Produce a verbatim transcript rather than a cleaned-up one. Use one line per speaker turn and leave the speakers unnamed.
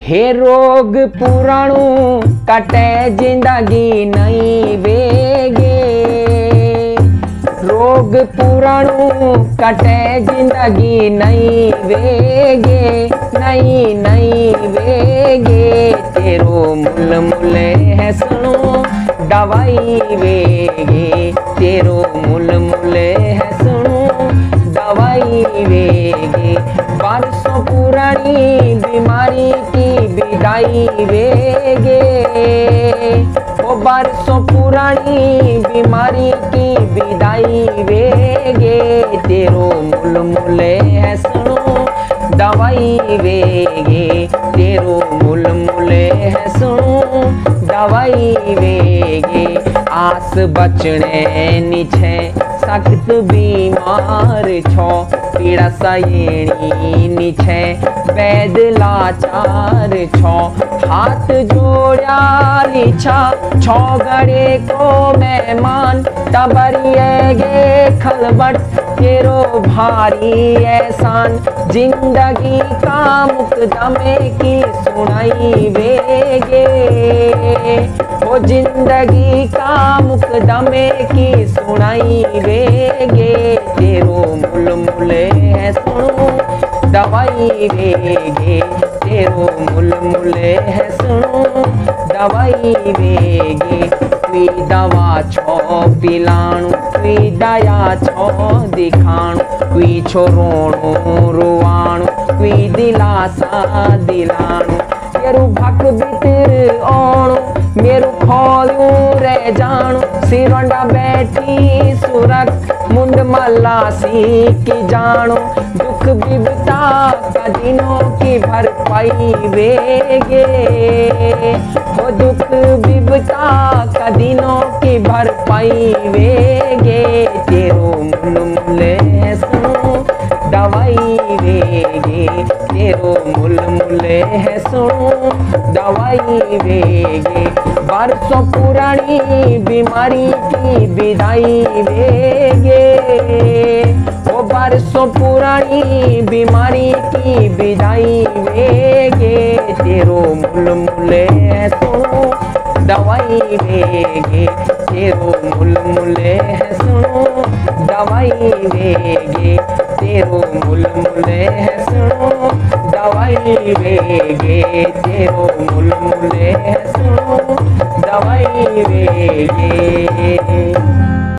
हे रोग पुराणु कटे जिंदगी नहीं बेगे। रोग पुराणु कटे जिंदगी नहीं वेगे, नहीं नहीं वेगे। तेरो मुल मुले है सुनो दवाई वेगे, तेरो मुल मुले है सुनो दवाई वेगे। बरसों पुरानी बीमारी की विदाई वेगे, ओ बरसों पुरानी बीमारी की विदाई वेगे। तेरो मुल मुले है सुनो दवाई वेगे, तेरो मुल मुले है सुनो दवाई वेगे। आस बचने निछे सख्त बीमार छो, पीड़ा सयेणी निछे वैद लाचार छो। हाथ जोड़ा लिछा छो गड़े को मेहमान, तबरिए गे खलबट तेरो भारी एहसान। जिंदगी का मुकदमे की सुनाई वेगे, ओ जिंदगी का मुकदमे की सुनाई वेगे। तेरो मुल मुले है सुनो दवाई वेगे, तेरो मुल मुले है सुनो दवाई वेगे। कोई दवा छो पिलाणु, कोई दया छो दिखाणु, कोई छो रोणो रुवाणु, कोई दिलासा दिलाणु। मेरू भक भीतर आणु, मेरू खोलू रह जाणु। सिरोंडा बैठी सुरख मुंड मला की जाणु। दुख विपदा का दिनों की भरपाई वेगे, ओ दुख विपदा का दिनों की भरपाई वेगे। तेरो मुल मुले है सुनो दवाई वेगे, तेरो मुल मुले है सुनो दवाई वेगे। बरसों पुरानी बीमारी की विदाई वेगे, ओ बरसों पुरानी बीमारी की विदाई वेगे। तेरो मुल मुले है सुनो दवाई वेगे, तेरो मुल मुले है सुनो दवाई वेगे। तेरो मुल मुले है सुनो दवाई वेगे, तेरो मुल मुले है सुनो दवाई वेगे।